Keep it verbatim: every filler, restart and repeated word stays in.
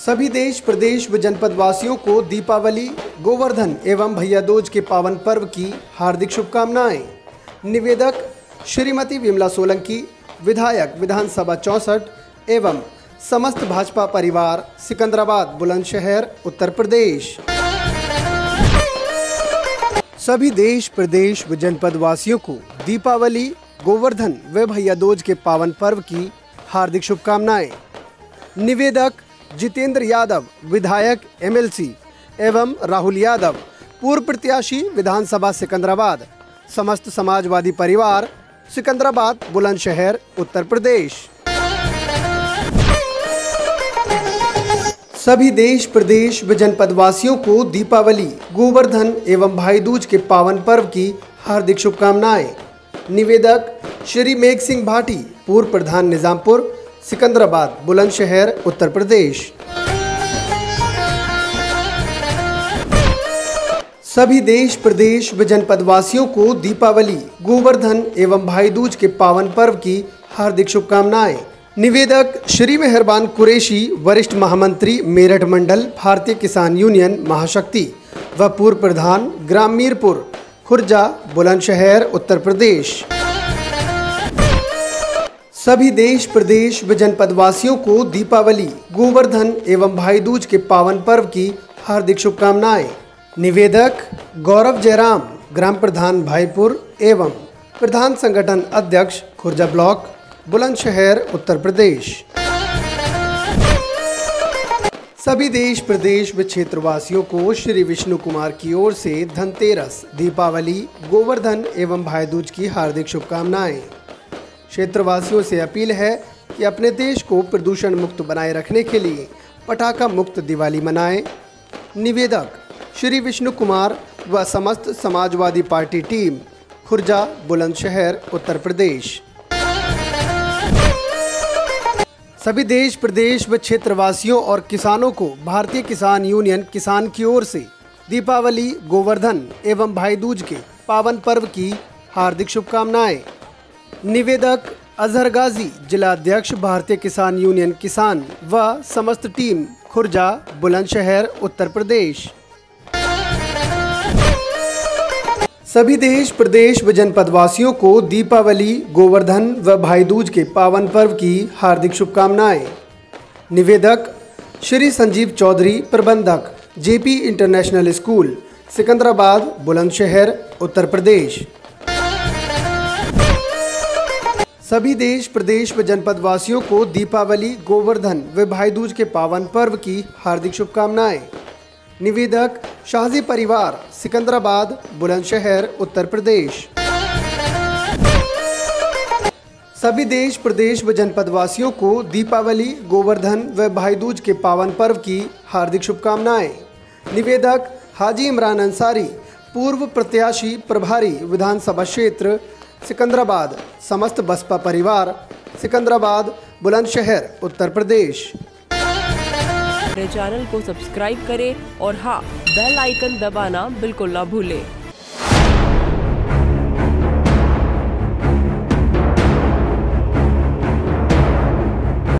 सभी देश प्रदेश व जनपद वासियों को दीपावली, गोवर्धन एवं भैया दूज के पावन पर्व की हार्दिक शुभकामनाएं। निवेदक श्रीमती विमला सोलंकी, विधायक विधानसभा चौसठ एवं समस्त भाजपा परिवार, सिकंदराबाद, बुलंदशहर, उत्तर प्रदेश। सभी देश प्रदेश व जनपद वासियों को दीपावली, गोवर्धन व भैया दूज के पावन पर्व की हार्दिक शुभकामनाएं। निवेदक जितेंद्र यादव, विधायक एमएलसी एवं राहुल यादव, पूर्व प्रत्याशी विधानसभा सिकंदराबाद, समस्त समाजवादी परिवार, सिकंदराबाद, बुलंदशहर, उत्तर प्रदेश। सभी देश प्रदेश व जनपद वासियों को दीपावली, गोवर्धन एवं भाई दूज के पावन पर्व की हार्दिक शुभकामनाएं। निवेदक श्री मेघ सिंह भाटी, पूर्व प्रधान निजामपुर, सिकंदराबाद, बुलंदशहर, उत्तर प्रदेश। सभी देश प्रदेश व जनपद वासियों को दीपावली, गोवर्धन एवं भाई दूज के पावन पर्व की हार्दिक शुभकामनाएं। निवेदक श्री मेहरबान कुरैशी, वरिष्ठ महामंत्री, मेरठ मंडल, भारतीय किसान यूनियन महाशक्ति व पूर्व प्रधान, ग्राम मीरपुर, खुर्जा, बुलंदशहर, उत्तर प्रदेश। सभी देश प्रदेश व जनपद वासियों को दीपावली, गोवर्धन एवं भाई दूज के पावन पर्व की हार्दिक शुभकामनाएं। निवेदक गौरव जयराम, ग्राम प्रधान भाईपुर एवं प्रधान संगठन अध्यक्ष, खुर्जा ब्लॉक, बुलंदशहर, उत्तर प्रदेश। सभी देश प्रदेश व क्षेत्रवासियों को श्री विष्णु कुमार की ओर से धनतेरस, दीपावली, गोवर्धन एवं भाई दूज की हार्दिक शुभकामनाएं। क्षेत्रवासियों से अपील है कि अपने देश को प्रदूषण मुक्त बनाए रखने के लिए पटाखा मुक्त दिवाली मनाएं। निवेदक श्री विष्णु कुमार व समस्त समाजवादी पार्टी टीम, खुर्जा, बुलंदशहर, उत्तर प्रदेश। सभी देश प्रदेश व क्षेत्रवासियों और किसानों को भारतीय किसान यूनियन किसान की ओर से दीपावली, गोवर्धन एवं भाई दूज के पावन पर्व की हार्दिक शुभकामनाएं। निवेदक अजहर गाजी, जिला अध्यक्ष, भारतीय किसान यूनियन किसान व समस्त टीम, खुर्जा, बुलंदशहर, उत्तर प्रदेश। सभी देश प्रदेश व जनपद वासियों को दीपावली, गोवर्धन व भाई दूज के पावन पर्व की हार्दिक शुभकामनाएं। निवेदक श्री संजीव चौधरी, प्रबंधक, JP International School, Sikandrabad, Bulandshahr, Uttar Pradesh. सभी देश प्रदेश व जनपद वासियों को दीपावली, गोवर्धन व भाई दूज के पावन पर्व की हार्दिक शुभकामनाएं। निवेदक शाहजी परिवार, सिकंदराबाद, बुलंदशहर, उत्तर प्रदेश। सभी देश प्रदेश व जनपद वासियों को दीपावली, गोवर्धन व भाई दूज के पावन पर्व की हार्दिक शुभकामनाएं। निवेदक हाजी इमरान अंसारी, पूर्व प्रत्याशी, प्रभारी, विधानसभा क्षेत्र, सिकंदराबाद, समस्त बसपा परिवार, सिकंदराबाद, बुलंदशहर, उत्तर प्रदेश। मेरे चैनल को सब्सक्राइब करें और हाँ, बेल आइकन दबाना बिल्कुल ना भूलें।